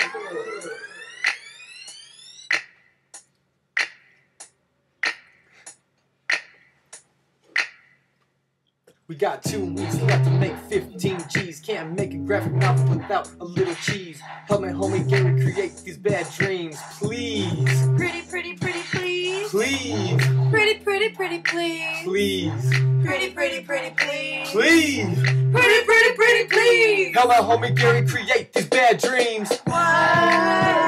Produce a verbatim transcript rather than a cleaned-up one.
We got two weeks left to make fifteen G's. Can't make a graphic novel without a little cheese. Help my homie Gary create these bad dreams, please. Pretty, pretty, pretty, please. Please. Pretty, pretty, pretty, please. Please. Pretty, pretty, pretty, please. Please. Pretty, pretty, pretty, please. Help my homie Gary create these bad dreams. What?